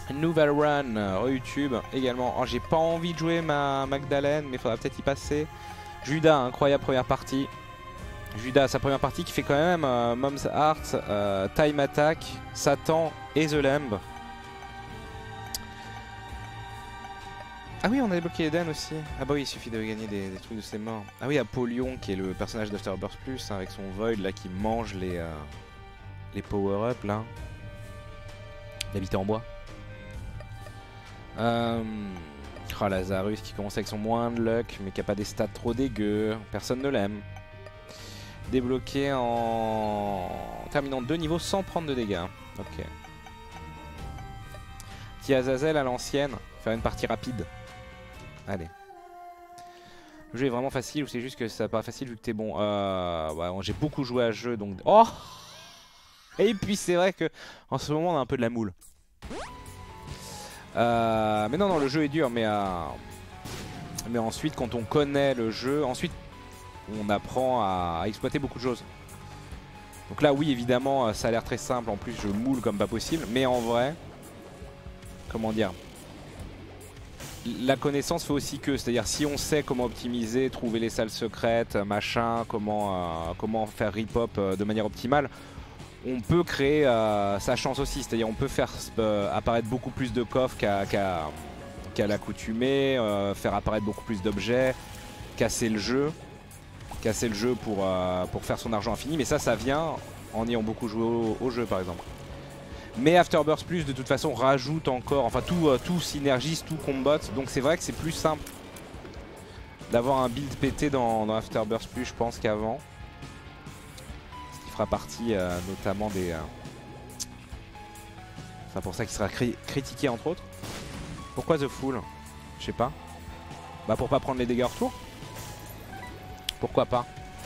Nouvelle run YouTube également. Oh, j'ai pas envie de jouer ma Magdalene, mais faudra peut-être y passer. Judas, incroyable première partie. Judas, sa première partie qui fait quand même Mom's Heart, Time Attack, Satan et The Lamb. Ah oui, on a débloqué Eden aussi. Ah bah oui, il suffit de gagner des trucs de ses morts. Ah oui, Apollyon qui est le personnage d'Afterbirth Plus, hein, avec son Void là qui mange les power-up là. L'habité en bois. Oh, Lazarus qui commence avec son moins de luck mais qui a pas des stats trop dégueux. Personne ne l'aime. Débloqué en terminant 2 niveaux sans prendre de dégâts. Ok. Petit Azazel à l'ancienne. Faire une partie rapide. Allez. Le jeu est vraiment facile ou c'est juste que ça paraît facile vu que t'es bon. Ouais, j'ai beaucoup joué à ce jeu donc... Oh! Et puis c'est vrai que en ce moment on a un peu de la moule. Mais non, le jeu est dur, mais ensuite quand on connaît le jeu, ensuite on apprend à exploiter beaucoup de choses. Donc là oui évidemment ça a l'air très simple, en plus je moule comme pas possible, mais en vrai, comment dire, la connaissance fait aussi que, c'est-à-dire si on sait comment optimiser, trouver les salles secrètes, machin, comment faire rip-hop de manière optimale, on peut créer sa chance aussi, c'est-à-dire on peut faire apparaître beaucoup plus de coffres qu'à l'accoutumée, faire apparaître beaucoup plus d'objets, casser le jeu pour faire son argent infini, mais ça vient en ayant beaucoup joué au jeu par exemple. Mais Afterbirth Plus de toute façon rajoute encore, enfin tout synergise, tout combat, donc c'est vrai que c'est plus simple d'avoir un build pété dans Afterbirth Plus je pense qu'avant. Ce qui fera partie notamment des... Enfin pour ça qu'il sera critiqué entre autres. Pourquoi The Fool? Je sais pas. Bah pour pas prendre les dégâts en retour. Pourquoi pas?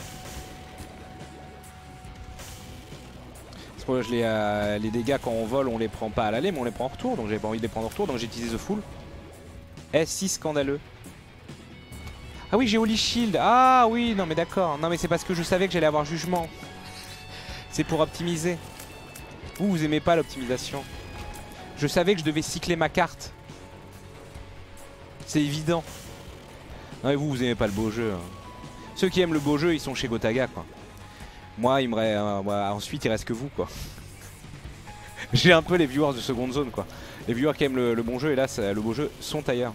Parce que les dégâts quand on vole on les prend pas à l'aller mais on les prend en retour, donc j'avais pas envie de les prendre en retour donc j'ai utilisé The Fool. Eh si scandaleux. Ah oui j'ai Holy Shield. Ah oui non mais d'accord. Non mais c'est parce que je savais que j'allais avoir jugement. C'est pour optimiser. Vous aimez pas l'optimisation. Je savais que je devais cycler ma carte. C'est évident. Non mais vous aimez pas le beau jeu. Hein. Ceux qui aiment le beau jeu ils sont chez Gotaga quoi. Moi il me reste, ensuite il reste que vous quoi. J'ai un peu les viewers de seconde zone quoi. Les viewers qui aiment le bon jeu et là le beau jeu sont ailleurs.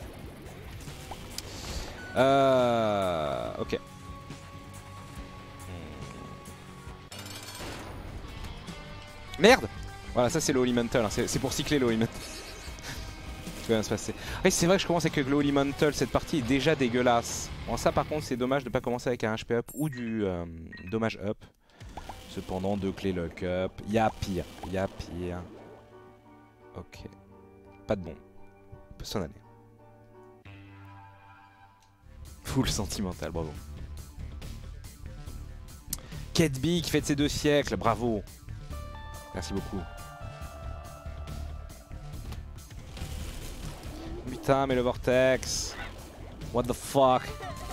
Ok. Merde. Voilà ça c'est le Holy Mantle, hein. C'est pour cycler le Holy Mantle. Ça va bien se passer. Oui c'est vrai que je commence avec le Holy Mantle, cette partie est déjà dégueulasse. Bon ça par contre c'est dommage de ne pas commencer avec un HP up ou du dommage up. Cependant 2 clés lock up, il y a pire, Ok. Pas de bon. On peut s'en aller. Full sentimental, bravo. Ketby qui fête ses 2 siècles, bravo. Merci beaucoup. Putain mais le vortex. What the fuck.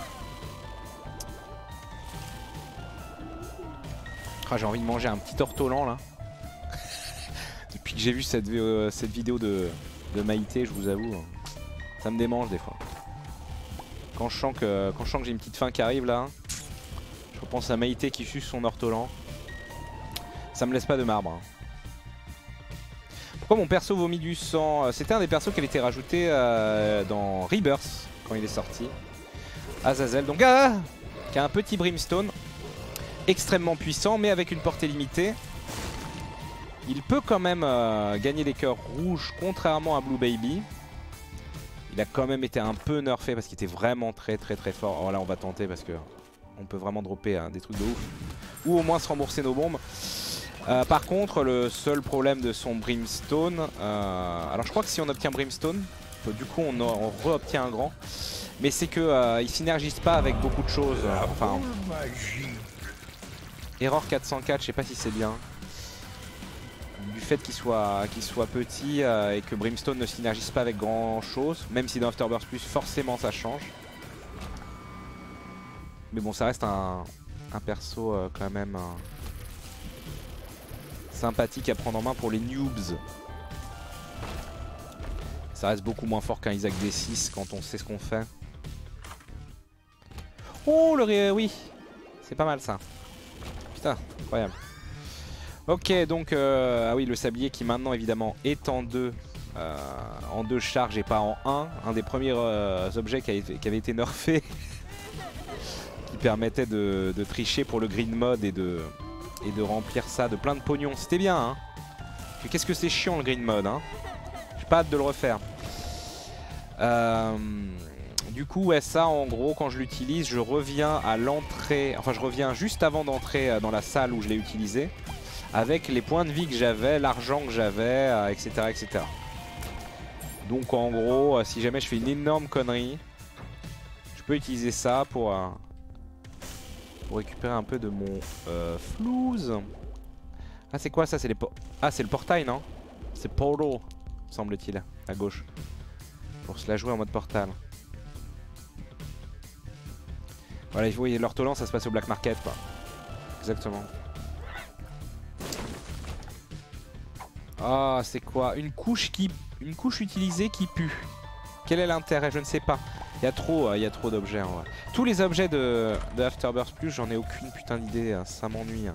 Ah, j'ai envie de manger un petit ortolan là. Depuis que j'ai vu cette vidéo de Maïté, je vous avoue, ça me démange des fois. Quand je sens que j'ai une petite faim qui arrive là, je repense à Maïté qui suce son ortolan. Ça me laisse pas de marbre. Hein. Pourquoi mon perso vomit du sang? C'était un des persos qui avait été rajouté dans Rebirth quand il est sorti. Azazel, donc qui a un petit brimstone. Extrêmement puissant mais avec une portée limitée. Il peut quand même gagner des cœurs rouges contrairement à Blue Baby. Il a quand même été un peu nerfé parce qu'il était vraiment très fort. Oh là on va tenter parce que on peut vraiment dropper des trucs de ouf. Ou au moins se rembourser nos bombes. Par contre le seul problème de son Brimstone, alors je crois que si on obtient Brimstone, du coup on re-obtient un grand. Mais c'est que il synergise pas avec beaucoup de choses. Enfin... Error 404, je sais pas si c'est bien. Du fait qu'il soit petit et que Brimstone ne synergise pas avec grand chose. Même si dans Afterbirth Plus forcément ça change. Mais bon ça reste un perso quand même sympathique à prendre en main pour les noobs. Ça reste beaucoup moins fort qu'un Isaac D6 quand on sait ce qu'on fait. Oh oui, c'est pas mal ça. Putain, incroyable. Ok, donc ah oui, le sablier qui maintenant évidemment est en deux charges et pas en un des premiers objets qui avait été nerfé, qui permettait de tricher pour le green mode et de remplir ça de plein de pognon. C'était bien, hein. Qu'est-ce que c'est chiant le green mode, hein. J'ai pas hâte de le refaire. Du coup, ouais, ça en gros, quand je l'utilise, je reviens à l'entrée, enfin je reviens juste avant d'entrer dans la salle où je l'ai utilisé, avec les points de vie que j'avais, l'argent que j'avais, etc., etc. Donc en gros, si jamais je fais une énorme connerie, je peux utiliser ça pour récupérer un peu de mon flouze. Ah, c'est quoi ça? C'est c'est le portail, non? C'est Portal, semble-t-il, à gauche. Pour se la jouer en mode portal. Voilà, vous voyez, l'ortolan, ça se passe au black market, quoi. Exactement. Ah, c'est quoi? Une couche utilisée qui pue. Quel est l'intérêt? Je ne sais pas. Il y a trop d'objets en vrai. Tous les objets de Afterbirth Plus, j'en ai aucune putain d'idée, hein. Ça m'ennuie. Hein.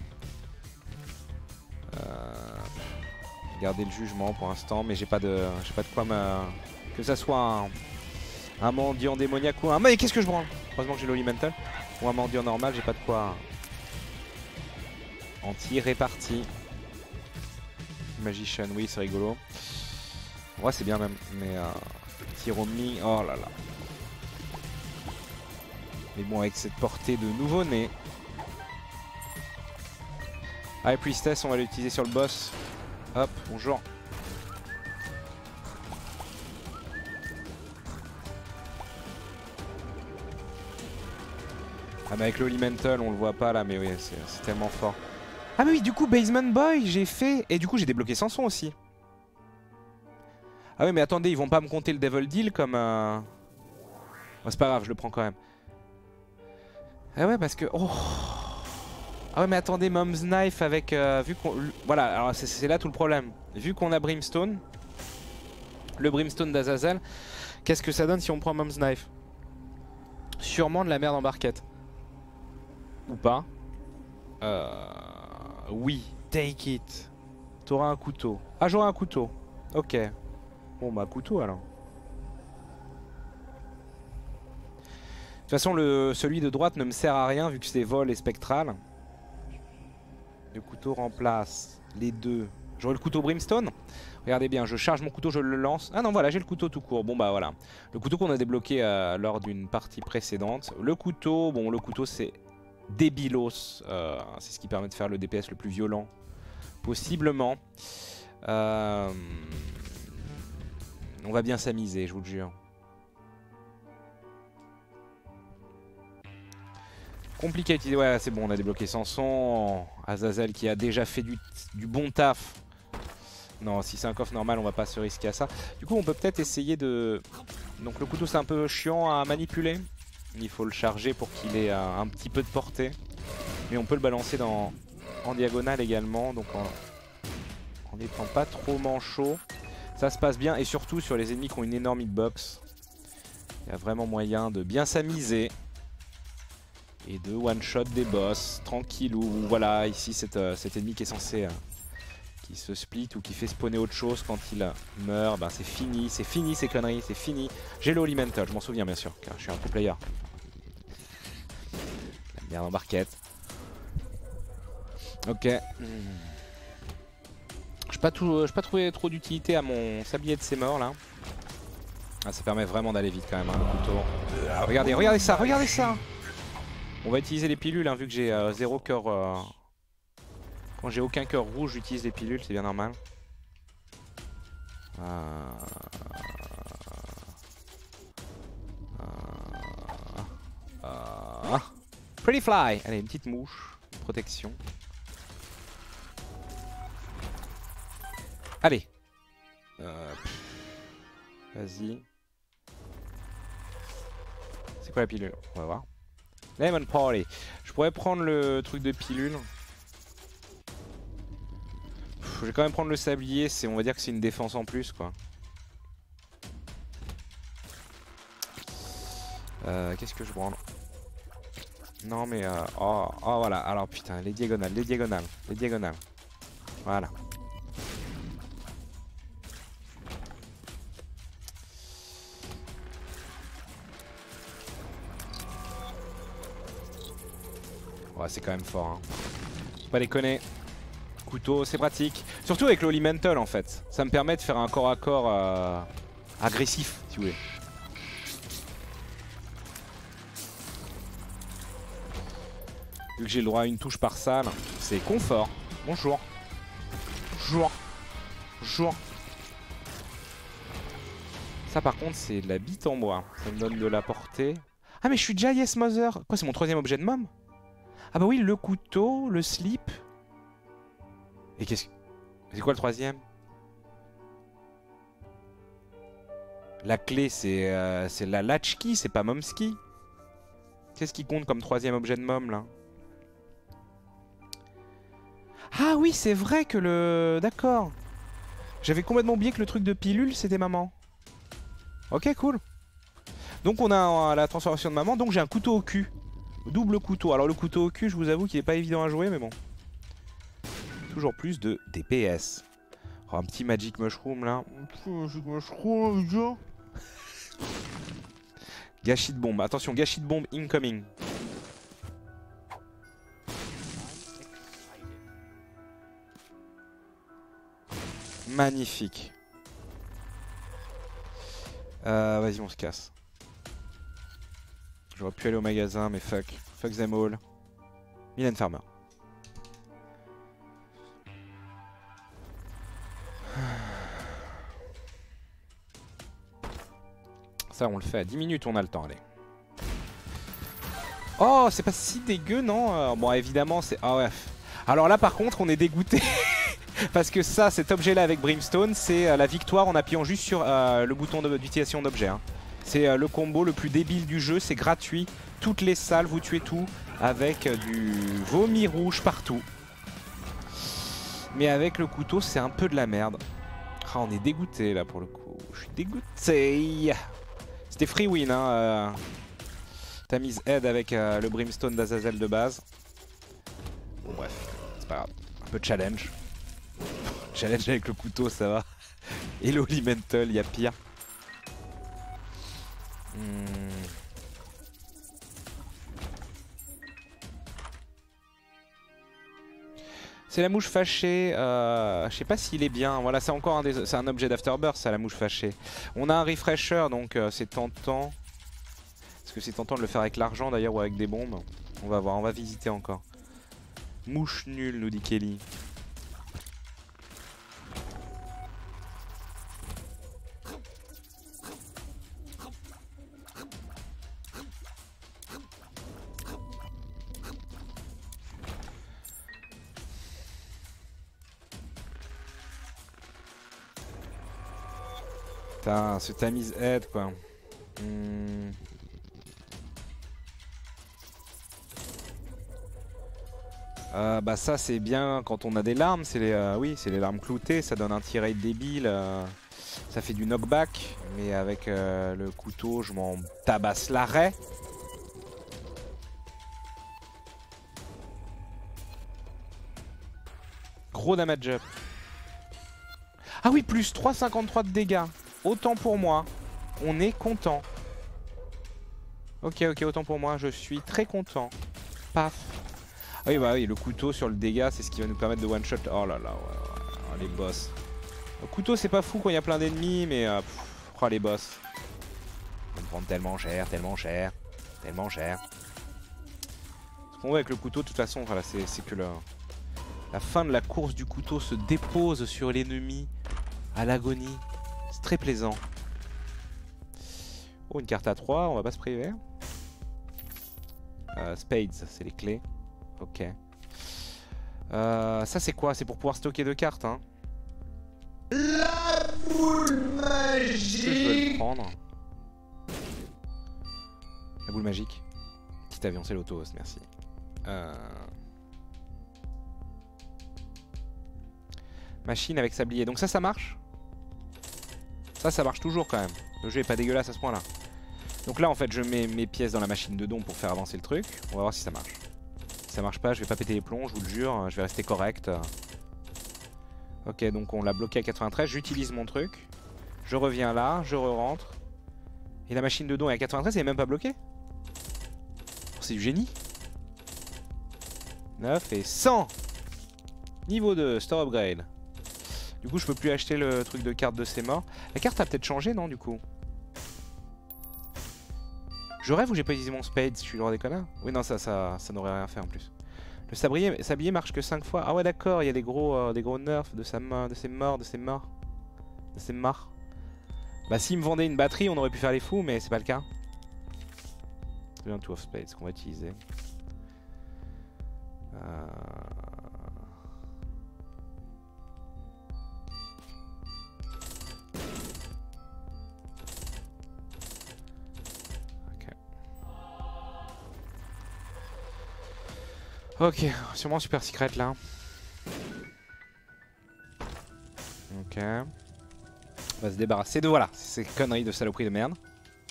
Garder le jugement pour l'instant, mais j'ai pas de quoi me... Que ça soit un mendiant démoniaque ou un... Mais qu'est-ce que je branle? Heureusement que j'ai l'Olimental. Ou un mendiant normal, j'ai pas de quoi en tirer parti. Magician, oui, c'est rigolo. Ouais, c'est bien même, mais Tyromi, oh là là. Mais bon, avec cette portée de nouveau-né. High Priestess, on va l'utiliser sur le boss. Hop, bonjour. Ah mais avec l'Olimental, on le voit pas là, mais oui, c'est tellement fort. Ah mais oui, du coup, Basement Boy, j'ai fait... Et du coup, j'ai débloqué Samson aussi. Ah oui, mais attendez, ils vont pas me compter le Devil Deal comme... Oh, c'est pas grave, je le prends quand même. Ah ouais, parce que... Oh. Ah ouais, mais attendez, Mom's Knife avec... vu qu'on... Voilà, alors c'est là tout le problème. Vu qu'on a Brimstone, le Brimstone d'Azazel, qu'est-ce que ça donne si on prend Mom's Knife? Sûrement de la merde en barquette. Ou pas. Oui, take it. T'auras un couteau. Ah, j'aurai un couteau. Ok. Bon bah couteau alors. De toute façon celui de droite ne me sert à rien vu que c'est vol et spectral. Le couteau remplace les deux. J'aurai le couteau Brimstone. Regardez bien, je charge mon couteau, je le lance. Ah non voilà, j'ai le couteau tout court. Bon bah voilà. Le couteau qu'on a débloqué lors d'une partie précédente. Le couteau, bon le couteau c'est débilos. C'est ce qui permet de faire le DPS le plus violent possiblement. On va bien s'amuser, je vous le jure. Compliqué à utiliser. Ouais, c'est bon, on a débloqué Samson. Azazel qui a déjà fait du bon taf. Non, si c'est un coffre normal, on va pas se risquer à ça. Du coup, on peut peut-être essayer de... Donc le couteau, c'est un peu chiant à manipuler. Il faut le charger pour qu'il ait un petit peu de portée. Mais on peut le balancer en diagonale également. Donc en n'étant pas trop manchot. Ça se passe bien. Et surtout sur les ennemis qui ont une énorme hitbox. Il y a vraiment moyen de bien s'amuser. Et de one-shot des boss. Tranquillou. Voilà, ici cet ennemi qui est censé... qui se split ou qui fait spawner autre chose quand il meurt. Ben c'est fini ces conneries, c'est fini. J'ai le Holy Mental, je m'en souviens bien sûr, car je suis un pro player. La merde en barquette. Ok. Je n'ai pas trouvé trop d'utilité à mon sablier de ses morts là. Ah, ça permet vraiment d'aller vite quand même, hein, le couteau. Regardez ça, regardez ça. On va utiliser les pilules hein, vu que j'ai 0 cœur. Quand j'ai aucun cœur rouge, j'utilise les pilules, c'est bien normal. Pretty Fly. Allez, une petite mouche, une protection. Allez. Vas-y. C'est quoi la pilule? On va voir. Lemon Party. Je pourrais prendre le truc de pilule. Je vais quand même prendre le sablier, on va dire que c'est une défense en plus quoi. Qu'est-ce que je branle? Non mais oh, oh voilà, alors putain, les diagonales, les diagonales, les diagonales. Voilà. Ouais, c'est quand même fort, hein. Faut pas déconner. Couteau, c'est pratique. Surtout avec l'Holy Mantle en fait. Ça me permet de faire un corps à corps agressif, si vous voulez. Vu que j'ai le droit à une touche par salle, c'est confort. Bonjour. Bonjour. Bonjour. Ça par contre c'est de la bite en bois. Ça me donne de la portée. Ah mais je suis déjà Yes Mother. Quoi, c'est mon troisième objet de mom? Ah bah oui, le couteau, le slip. Et qu'est-ce que... C'est quoi le troisième? La clé c'est la latchkey, c'est pas momski. Qu'est-ce qui compte comme troisième objet de mom là? Ah oui, c'est vrai que le... D'accord. J'avais complètement oublié que le truc de pilule, c'était maman. Ok, cool. Donc on a la transformation de maman, donc j'ai un couteau au cul. Double couteau. Alors le couteau au cul, je vous avoue qu'il est pas évident à jouer, mais bon. Toujours plus de DPS. Oh, un petit Magic Mushroom là. Un petit Magic Mushroom, déjà. Gâchis de bombe. Attention, gâchis de bombe incoming. Magnifique. Vas-y, on se casse. J'aurais pu aller au magasin, mais fuck. Fuck them all. Mylène Farmer. Ça, on le fait à 10 minutes, on a le temps, allez. Oh, c'est pas si dégueu, non? Bon, évidemment, c'est... Ah ouais. Alors là, par contre, on est dégoûté. Parce que ça, cet objet-là avec Brimstone, c'est la victoire en appuyant juste sur le bouton d'utilisation d'objet. Hein. C'est le combo le plus débile du jeu, c'est gratuit. Toutes les salles, vous tuez tout avec du vomi rouge partout. Mais avec le couteau, c'est un peu de la merde. Ah, on est dégoûté là pour le coup. Je suis dégoûté. C'était free win. Hein, T'as mis Head avec le Brimstone d'Azazel de base. Bon, bref, c'est pas grave. Un peu de challenge. Challenge avec le couteau, ça va. Et l'Holy Mantle, il y a pire. C'est la mouche fâchée. Je sais pas s'il est bien. Voilà, c'est encore c'est un objet d'Afterbirth, ça, la mouche fâchée. On a un refresher, donc c'est tentant. Est-ce que c'est tentant de le faire avec l'argent d'ailleurs ou avec des bombes? On va voir, on va visiter encore. Mouche nulle, nous dit Kelly. Putain, ce Tamise Head quoi. Bah ça c'est bien quand on a des larmes, c'est les oui, c'est les larmes cloutées, ça donne un tirade débile, ça fait du knockback, mais avec le couteau je m'en tabasse l'arrêt. Gros damage up. Ah oui, plus 3,53 de dégâts. Autant pour moi. On est content. Ok, ok, autant pour moi. Je suis très content. Paf. Ah oui, bah oui, le couteau sur le dégât, c'est ce qui va nous permettre de one-shot. Oh là là, ouais, les boss. Le couteau, c'est pas fou quand il y a plein d'ennemis, mais... oh, les boss. On me prend tellement cher, tellement cher, tellement cher. Ce qu'on voit avec le couteau, de toute façon, voilà, c'est que la fin de la course du couteau se dépose sur l'ennemi à l'agonie. C'est très plaisant. Oh, une carte à 3, on va pas se priver. Spades, c'est les clés. Ok. Ça c'est quoi? C'est pour pouvoir stocker 2 cartes, hein. La boule magique. Je veux le prendre. La boule magique. Petit avion, c'est l'auto, merci. Machine avec sablier. Donc ça marche? Ça marche toujours quand même. Le jeu est pas dégueulasse à ce point là. Donc là en fait je mets mes pièces dans la machine de don pour faire avancer le truc. On va voir si ça marche. Si ça marche pas, je vais pas péter les plombs, je vous le jure, je vais rester correct. Ok, donc on l'a bloqué à 93, j'utilise mon truc. Je reviens là, je re-rentre. Et la machine de don est à 93, elle est même pas bloquée. Oh, c'est du génie. 9 et 100. Niveau 2, store upgrade. Du coup je peux plus acheter le truc de carte de ces morts. La carte a peut-être changé non du coup? Je rêve ou j'ai pas utilisé mon spade, je suis le roi des connards? Oui non ça n'aurait rien fait en plus. Le sablier marche que 5 fois. Ah ouais d'accord, il y a des gros nerfs de ces morts. Bah s'il me vendait une batterie on aurait pu faire les fous mais c'est pas le cas. C'est un two of spades qu'on va utiliser. Ok, sûrement super secret là. Ok. On va se débarrasser de voilà, ces conneries de saloperie de merde.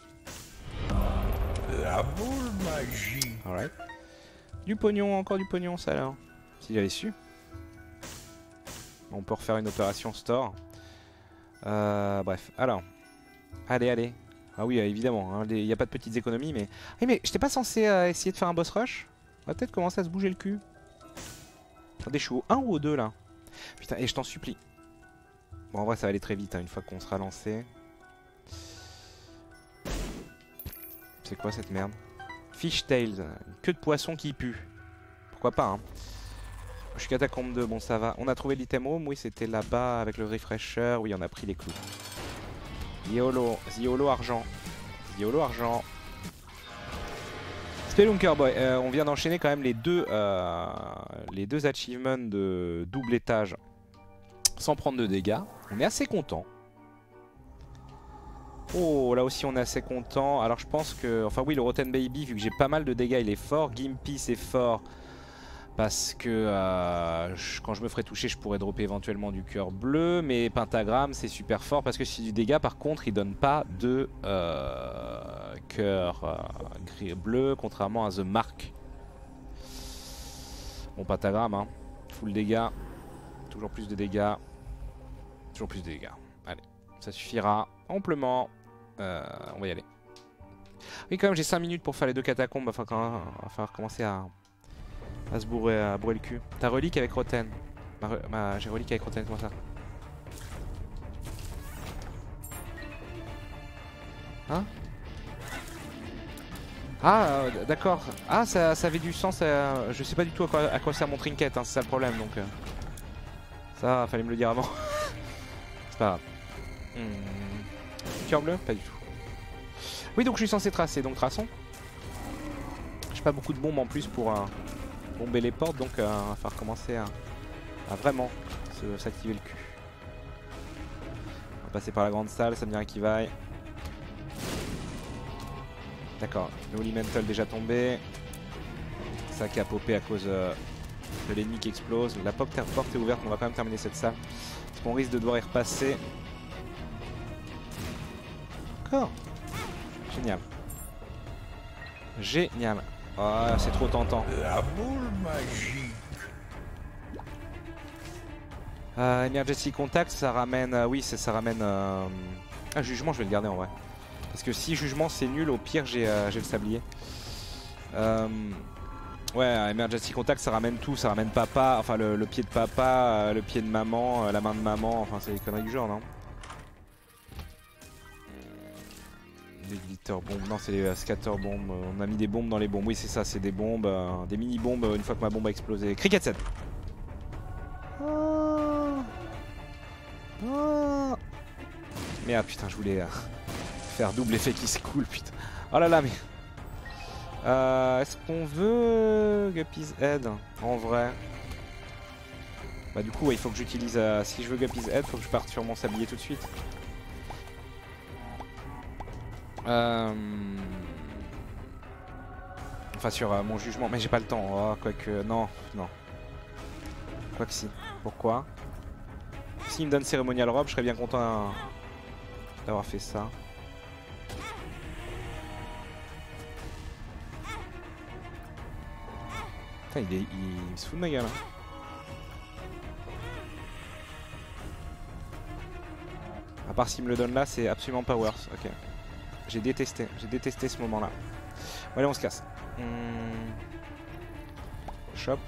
La boule magique. Alright. Du pognon, encore du pognon ça alors. Si j'avais su. On peut refaire une opération store. Bref, alors. Allez. Ah oui, évidemment, il n'y a pas de petites économies mais... Oui mais j'étais pas censé essayer de faire un boss rush? On va peut-être commencer à se bouger le cul. Attendez, je suis au 1 ou au 2 là? Putain, et je t'en supplie. Bon, en vrai, ça va aller très vite hein, une fois qu'on sera lancé. C'est quoi cette merde? Fishtails, une queue de poisson qui pue. Pourquoi pas, hein? Je suis catacombe 2, bon ça va. On a trouvé l'item home, oui, c'était là-bas avec le refresher. Oui, on a pris les clous. Ziolo argent. Ziolo argent. Spelunker Boy, on vient d'enchaîner quand même les deux achievements de double étage sans prendre de dégâts. On est assez content. Oh, là aussi on est assez content. Alors je pense que... Enfin oui, le Rotten Baby, vu que j'ai pas mal de dégâts, il est fort. Gimpy, c'est fort. Parce que quand je me ferai toucher, je pourrais dropper éventuellement du cœur bleu. Mais Pentagramme, c'est super fort. Parce que si du dégât, par contre, il donne pas de cœur bleu, contrairement à The Mark. Bon, Pentagramme, hein. Full dégâts. Toujours plus de dégâts. Toujours plus de dégâts. Allez, ça suffira amplement. On va y aller. Oui, quand même, j'ai 5 minutes pour faire les deux catacombes. Enfin, quand même, il va falloir commencer à se bourrer le cul. T'as relique avec Rotten. J'ai relique avec Rotten, comment ça? Hein? Ah, d'accord. Ah, ça avait du sens. Je sais pas du tout à quoi sert mon trinket, hein, c'est ça le problème. Donc, ça, fallait me le dire avant. C'est pas grave. Cœur bleu? Pas du tout. Oui, donc je suis censé tracer. Donc, traçons. J'ai pas beaucoup de bombes en plus pour bomber les portes. Donc, il va falloir commencer à vraiment s'activer le cul. On va passer par la grande salle, ça me dirait qu'il vaille. D'accord, le Holy Mantle déjà tombé. Ça qui a popé à cause de l'ennemi qui explose. La porte est ouverte, on va quand même terminer cette salle. Parce qu'on risque de devoir y repasser. D'accord. Génial. Génial. Oh, c'est trop tentant. La boule magique. Emergency Contact, ça ramène... oui, ça ramène... jugement, je vais le garder en vrai. Parce que si jugement c'est nul, au pire j'ai le sablier. Ouais, Emergency Contact ça ramène tout, ça ramène papa, enfin le pied de papa, le pied de maman, la main de maman, enfin c'est les conneries du genre, non? Des glitter bombes, non c'est les scatter bombes, on a mis des bombes dans les bombes, oui c'est ça, c'est des bombes, des mini bombes une fois que ma bombe a explosé. Cricket 7. Merde putain, je voulais faire double effet qui se coule putain. Oh là là mais... est-ce qu'on veut Guppy's Head en vrai? Bah du coup ouais, il faut que j'utilise... si je veux Guppy's Head, faut que je parte sur mon sablier tout de suite. Enfin sur mon jugement, mais j'ai pas le temps. Oh, quoique... Non. Quoique si. Pourquoi? S'il me donne Ceremonial Robe, je serais bien content d'avoir fait ça. Putain, il se fout de ma gueule. Hein. À part s'il me le donne là, c'est absolument pas worth. Ok. J'ai détesté ce moment-là. Bon, allez, on se casse. Shop.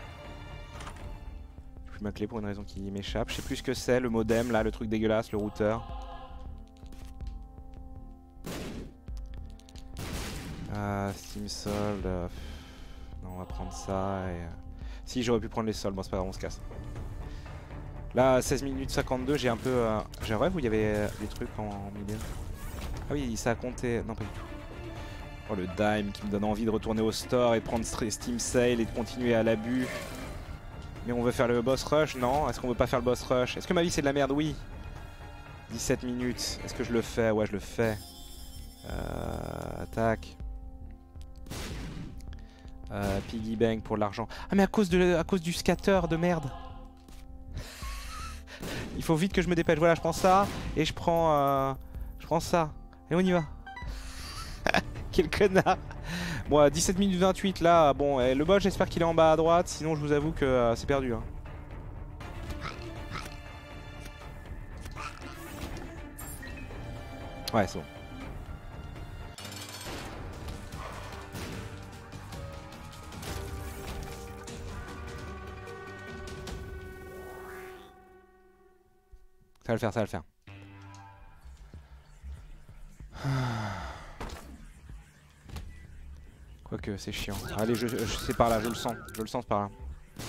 Je fuis ma clé pour une raison qui m'échappe. Je sais plus ce que c'est, le modem là, le truc dégueulasse, le routeur. Steam Sold. Non, on va prendre ça et... Si, j'aurais pu prendre les soldes, bon c'est pas grave, on se casse. Là, 16 minutes 52, j'ai un peu... J'ai un rêve où il y avait des trucs en milieu. Ah oui, ça a compté... Non, pas du tout. Oh, le dime qui me donne envie de retourner au store et de prendre Steam Sale et de continuer à l'abus. Mais on veut faire le boss rush? Non. Est-ce qu'on veut pas faire le boss rush? Est-ce que ma vie c'est de la merde? Oui. 17 minutes. Est-ce que je le fais? Ouais, je le fais. Attaque. Piggy Bank pour l'argent. Ah mais à cause du scatter de merde. Il faut vite que je me dépêche. Voilà, je prends ça et je prends ça. Et on y va. Quel connard. Bon, à 17 minutes 28 là, bon, le boss j'espère qu'il est en bas à droite, sinon je vous avoue que c'est perdu. Hein. Ouais, c'est bon. Ça va le faire, ça va le faire. Quoique c'est chiant. Allez, c'est par là, je le sens par là.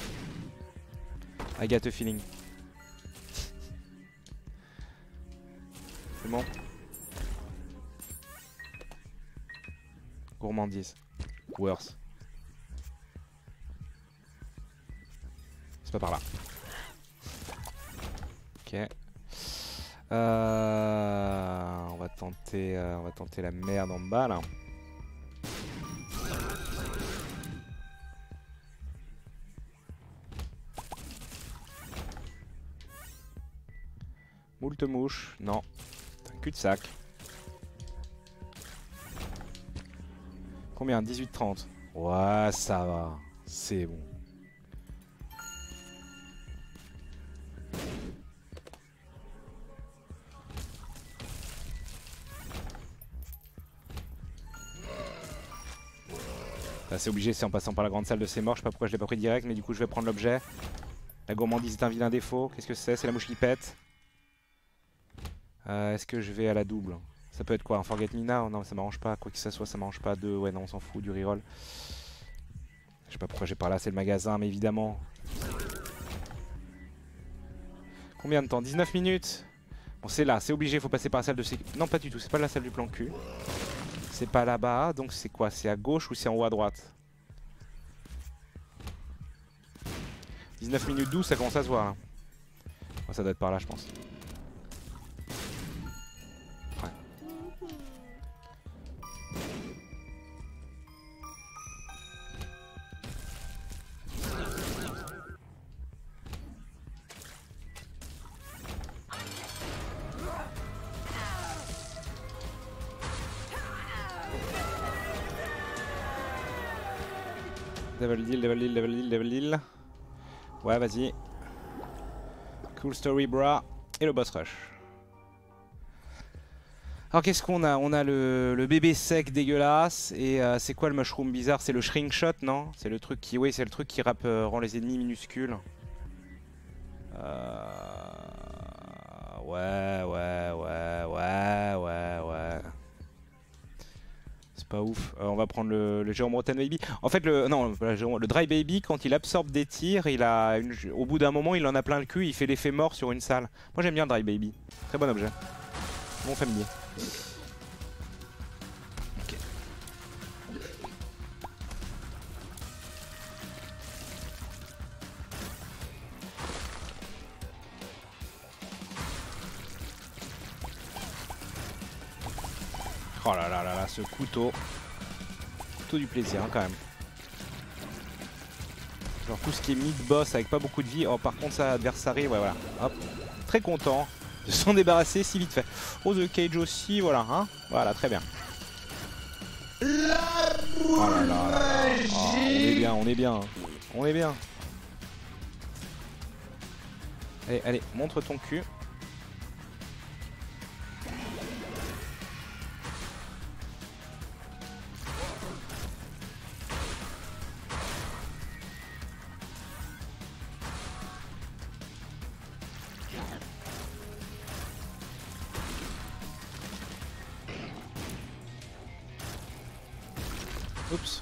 I got a feeling. C'est bon. Gourmandise. Worse. C'est pas par là. Ok. On va tenter la merde en bas là. Moult mouche, non. C'est un cul-de-sac. Combien? 18-30. Ouais, ça va. C'est bon. C'est obligé, c'est en passant par la grande salle de ces morts. Je sais pas pourquoi je l'ai pas pris direct, mais du coup je vais prendre l'objet. La gourmandise est un vilain défaut. Qu'est-ce que c'est? C'est la mouche qui pète. Est-ce que je vais à la double? Ça peut être quoi? Un Forget Me Now? Non, ça m'arrange pas. Quoi que ça soit, ça m'arrange pas. Deux, ouais, non, on s'en fout du reroll. Je sais pas pourquoi j'ai par là, c'est le magasin, mais évidemment. Combien de temps? 19 minutes. Bon, c'est là, c'est obligé, faut passer par la salle de sécurité. Non, pas du tout, c'est pas la salle du plan cul. C'est pas là-bas, donc c'est quoi? C'est à gauche ou c'est en haut à droite? 19 minutes 12, ça commence à se voir. Hein. Oh, ça doit être par là, je pense. Ouais. Level deal, level deal, level deal, level deal. Ouais, vas-y. Cool story, bra. Et le boss rush. Alors, qu'est-ce qu'on a? On a le bébé sec dégueulasse. Et c'est quoi le mushroom bizarre? C'est le shrink shot, non? C'est le truc qui... Oui, c'est le truc qui rend les ennemis minuscules. Ouais. Pas ouf. On va prendre le Jérôme Rotten Baby. En fait, le Dry Baby, quand il absorbe des tirs, au bout d'un moment, il en a plein le cul, il fait l'effet mort sur une salle. Moi, j'aime bien le Dry Baby. Très bon objet. Bon familier. Ok. Oh là là là là, ce couteau. Couteau du plaisir, hein, quand même. Genre tout ce qui est mid-boss avec pas beaucoup de vie. Oh, par contre, ça, adversary, ouais, voilà. Hop. Très content de s'en débarrasser si vite fait. Oh, The Cage aussi, voilà, hein. Voilà, très bien. Oh là là là là. Oh, on est bien, on est bien. Hein. On est bien. Allez, allez, montre ton cul. Oups.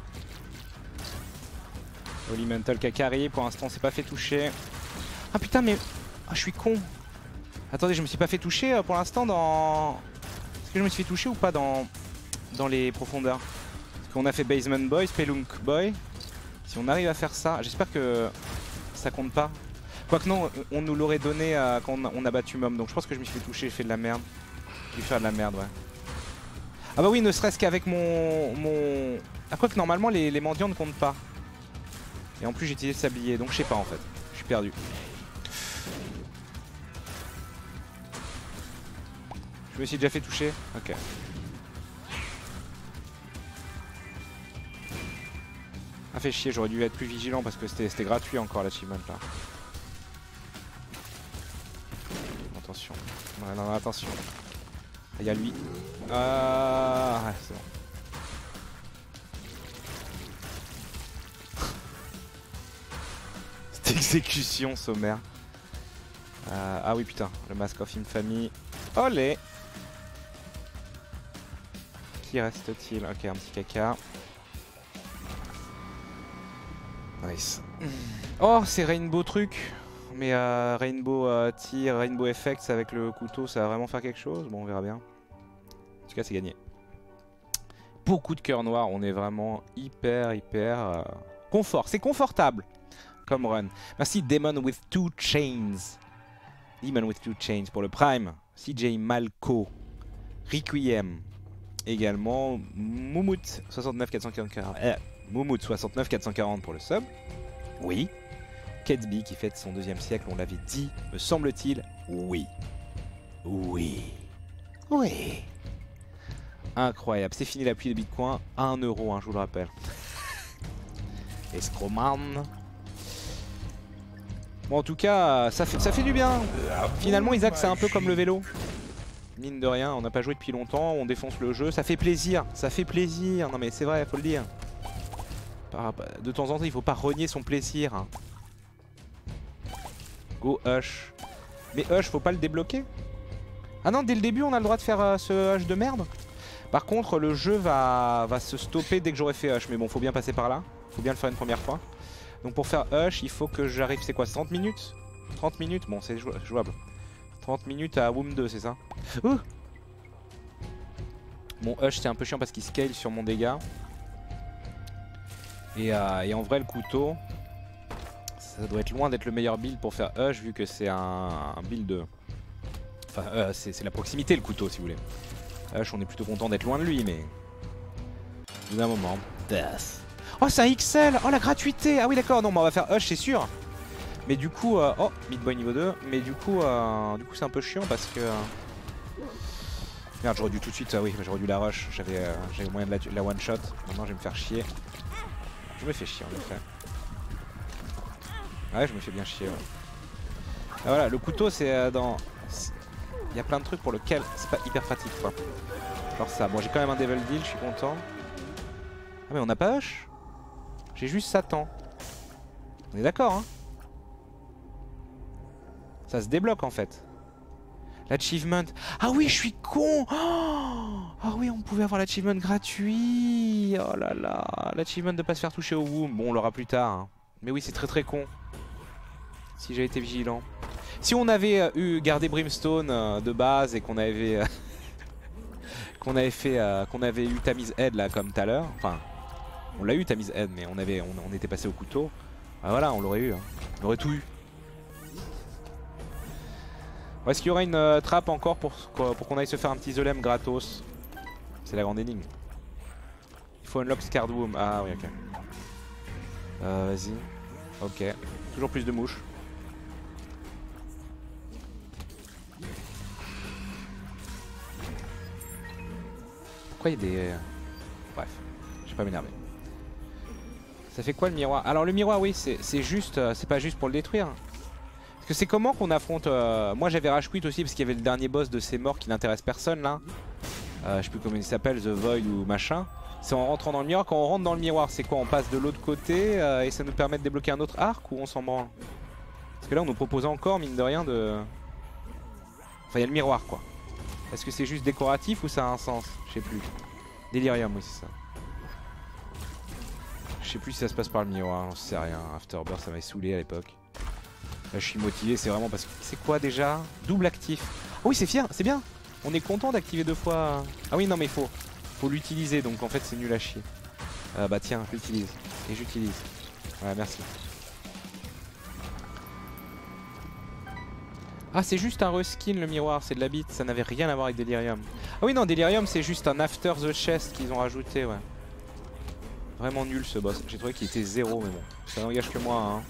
Elemental Kakari, pour l'instant c'est pas fait toucher. Ah putain mais... Ah je suis con. Attendez, je me suis pas fait toucher pour l'instant dans... Est-ce que je me suis fait toucher ou pas dans les profondeurs? Parce qu'on a fait Basement Boy, Spelunk Boy. Si on arrive à faire ça, j'espère que ça compte pas. Quoique non, on nous l'aurait donné quand on a battu Mom. Donc je pense que je me suis fait toucher, j'ai fait de la merde. J'ai dû faire de la merde, ouais. Ah bah oui, ne serait-ce qu'avec mon... Ah quoi que normalement les mendiants ne comptent pas. Et en plus j'ai utilisé le sablier, donc je sais pas en fait. Je suis perdu. Je me suis déjà fait toucher. Ok. Ah fait chier, j'aurais dû être plus vigilant parce que c'était gratuit encore l'achievement là. Attention. Ouais, non, attention. Il y a lui. Ah, ouais, c'est bon. Cette exécution sommaire. Ah oui putain, le Mask of Infamy. Olé. Qui reste-t-il? Ok, un petit caca. Nice. Oh, c'est Rainbow truc. Mais Rainbow Tir, Rainbow Effects avec le couteau, ça va vraiment faire quelque chose? Bon, on verra bien. En tout cas, c'est gagné. Beaucoup de cœurs noirs, on est vraiment hyper confort. C'est confortable comme run. Merci Demon with Two Chains. Demon with Two Chains pour le Prime. CJ Malco. Requiem. Également Moumout 69 440. Moumout 69 440 pour le sub. Oui. Ketsby qui fête son 2e siècle, on l'avait dit, me semble-t-il. Oui. Oui. Oui. Incroyable. C'est fini la pluie de Bitcoin. À 1 euro, hein, je vous le rappelle. Escroman. Bon, en tout cas, ça fait du bien. Finalement, Isaac, c'est un peu comme le vélo. Mine de rien, on n'a pas joué depuis longtemps, on défonce le jeu. Ça fait plaisir. Ça fait plaisir. Non, mais c'est vrai, faut le dire. De temps en temps, il faut pas renier son plaisir. Hein. Go Hush. Mais Hush, faut pas le débloquer? Ah non, dès le début, on a le droit de faire ce Hush de merde. Par contre, le jeu va se stopper dès que j'aurai fait Hush. Mais bon, faut bien passer par là. Faut bien le faire une première fois. Donc pour faire Hush, il faut que j'arrive, c'est quoi, 30 minutes? 30 minutes? Bon, c'est jouable. 30 minutes à Womb 2, c'est ça? Mon Hush, c'est un peu chiant parce qu'il scale sur mon dégât. Et en vrai, le couteau, ça doit être loin d'être le meilleur build pour faire Hush, vu que c'est un build de... Enfin, c'est la proximité, le couteau, si vous voulez. Hush, on est plutôt content d'être loin de lui, mais... Au bout d'un moment... Death. Oh, c'est un XL! Oh, la gratuité! Ah oui, d'accord, non, mais on va faire Hush, c'est sûr. Mais du coup... oh, Mid-Boy niveau 2. Mais du coup, c'est un peu chiant parce que... Merde, j'aurais dû tout de suite... oui, j'aurais dû la rush. J'avais moyen de la one-shot. Maintenant, je vais me faire chier. Je me fais chier, en effet. Ouais, je me fais bien chier, ouais. Ah, voilà, le couteau, c'est dans... Il y a plein de trucs pour lesquels c'est pas hyper pratique, quoi. Genre ça. Bon, j'ai quand même un Devil Deal, je suis content. Ah, mais on n'a pas Hush. J'ai juste Satan. On est d'accord, hein? Ça se débloque, en fait. L'achievement. Ah oui, je suis con. Ah oui, on pouvait avoir l'achievement gratuit. Oh là là. L'achievement de pas se faire toucher au womb. Bon, on l'aura plus tard. Hein. Mais oui, c'est très con. Si j'avais été vigilant. Si on avait gardé Brimstone de base et qu'on avait qu'on avait eu Tammy's Head là comme tout à l'heure. Enfin, on l'a eu Tammy's Head, mais on était passé au couteau. Ah voilà, on l'aurait eu. Hein. On aurait tout eu. Est-ce qu'il y aura une trappe encore pour qu'on aille se faire un petit Zolem gratos? C'est la grande énigme. Il faut unlock Scarred Womb. Ah oui, ok. Vas-y. Ok. Toujours plus de mouches. Pourquoi il y a des... Bref, je vais pas m'énerver. Ça fait quoi le miroir? Alors le miroir, oui, c'est juste, c'est pas juste pour le détruire. Parce que c'est comment qu'on affronte... Moi j'avais rage quit aussi parce qu'il y avait le dernier boss de ces morts qui n'intéresse personne là. Je sais plus comment il s'appelle, The Void ou machin. C'est en rentrant dans le miroir. Quand on rentre dans le miroir, c'est quoi? On passe de l'autre côté et ça nous permet de débloquer un autre arc ou on s'en branle? Parce que là on nous propose encore, mine de rien, de... Enfin il y a le miroir quoi. Est-ce que c'est juste décoratif ou ça a un sens? Je sais plus. Delirium, oui c'est ça. Je sais plus si ça se passe par le miroir, j'en sais rien. Afterbirth ça m'avait saoulé à l'époque. Là je suis motivé, c'est vraiment parce que... C'est quoi déjà? Double actif. Oh oui c'est fier, c'est bien. On est content d'activer 2 fois... Ah oui non mais faut l'utiliser donc en fait c'est nul à chier. Bah tiens, je l'utilise. Et j'utilise. Voilà merci. Ah c'est juste un reskin le miroir, c'est de la bite, ça n'avait rien à voir avec Delirium. Ah oui non, Delirium c'est juste un After the Chest qu'ils ont rajouté, ouais. Vraiment nul ce boss, j'ai trouvé qu'il était 0 mais bon, ça n'engage que moi hein.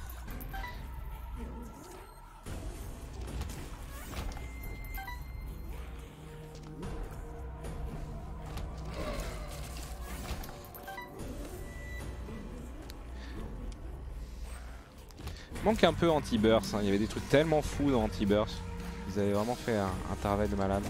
Manque un peu Anti-Burst, hein. Il y avait des trucs tellement fous dans Anti-Burst. Ils avaient vraiment fait un travail de malade.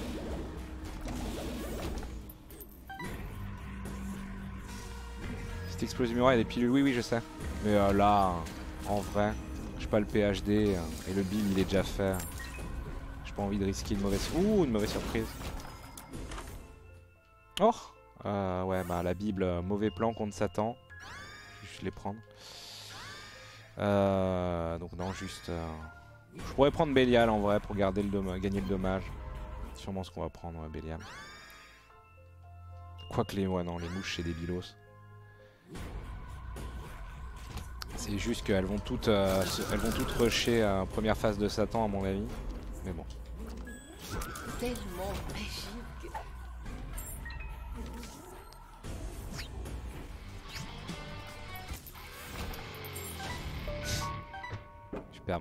Cette explosion du miroir, il y a des pilules, oui je sais. Mais là, en vrai, j'ai pas le PhD et le build il est déjà fait. J'ai pas envie de risquer une mauvaise... Ouh, une mauvaise surprise. Oh ouais bah la Bible, mauvais plan contre Satan. Je vais les prendre. Donc non juste je pourrais prendre Bélial en vrai pour garder gagner le dommage. Sûrement ce qu'on va prendre Bélial. Quoique les... Ouais non les mouches c'est des bilos. C'est juste qu'elles vont toutes rusher première phase de Satan à mon avis. Mais bon. Tellement magique. Superbe.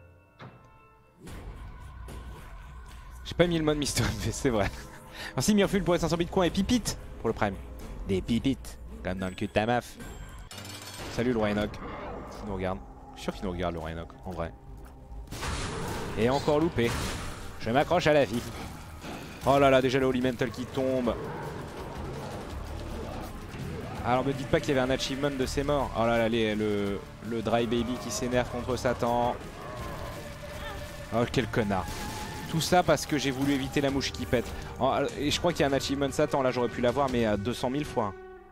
J'ai pas mis le mode Mister mais c'est vrai. Merci Mirful pour les 500 bitcoins et Pipite pour le prime. Des pipites, comme dans le cul de ta meuf. Salut le roi Enoch. Il nous regarde. Je suis sûr qu'il nous regarde le roi Enoch, en vrai. Et encore loupé. Je m'accroche à la vie. Oh là là, déjà le Holy Mental qui tombe. Alors me dites pas qu'il y avait un achievement de ses morts. Oh là là, le Dry Baby qui s'énerve contre Satan. Oh quel connard. Tout ça parce que j'ai voulu éviter la mouche qui pète. Oh, et je crois qu'il y a un achievement Satan, là j'aurais pu l'avoir mais à 200 000 fois.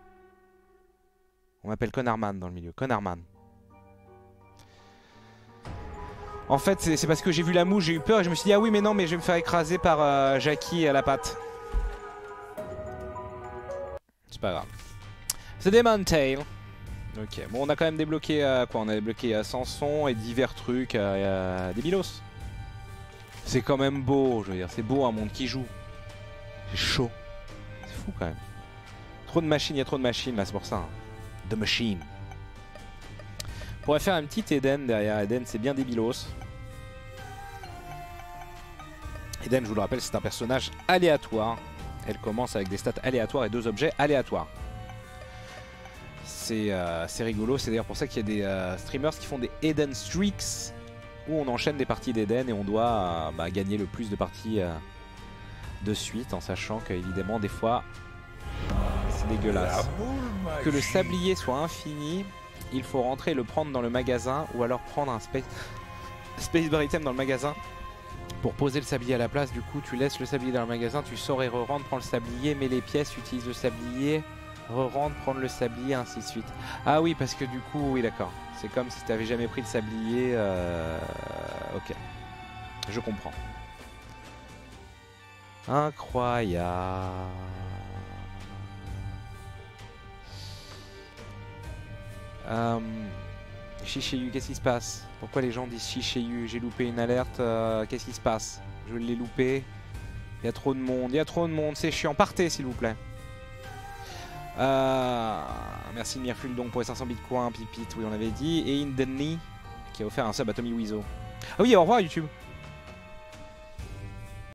On m'appelle Connarman dans le milieu, Connarman. En fait c'est parce que j'ai vu la mouche, j'ai eu peur et je me suis dit ah oui mais non mais je vais me faire écraser par Jackie à la patte. C'est pas grave. The Demon Tail. Ok, bon on a quand même débloqué quoi? On a débloqué Samson et divers trucs, des bilos. C'est quand même beau, je veux dire, c'est beau un monde qui joue. C'est chaud. C'est fou quand même. Trop de machines, il y a trop de machines là, c'est pour ça. Hein. The Machine. On pourrait faire un petit Eden derrière. Eden c'est bien débilos. Eden je vous le rappelle c'est un personnage aléatoire. Elle commence avec des stats aléatoires et 2 objets aléatoires. C'est rigolo, c'est d'ailleurs pour ça qu'il y a des streamers qui font des Eden Streaks où on enchaîne des parties d'Eden et on doit gagner le plus de parties de suite en sachant qu'évidemment des fois c'est dégueulasse. Que le sablier soit infini, il faut rentrer et le prendre dans le magasin ou alors prendre un Space Bar Item dans le magasin pour poser le sablier à la place. Du coup tu laisses le sablier dans le magasin, tu sors et re-rentres, prends le sablier, mets les pièces, utilise le sablier, re-rentre, prendre le sablier, ainsi de suite. Ah oui parce que du coup, oui d'accord, c'est comme si tu n'avais jamais pris le sablier. Ok, je comprends. Incroyable. Shishayu, qu'est-ce qui se passe? Pourquoi les gens disent Shishayu? J'ai loupé une alerte, qu'est-ce qui se passe? Je l'ai loupé. Il y a trop de monde, il y a trop de monde, c'est chiant. Partez s'il vous plaît. Merci Mirful donc pour les 500 bitcoins, Pipite, oui on avait dit. Et Indeni qui a offert un sub à Tommy Wiseau. Ah oui, au revoir YouTube.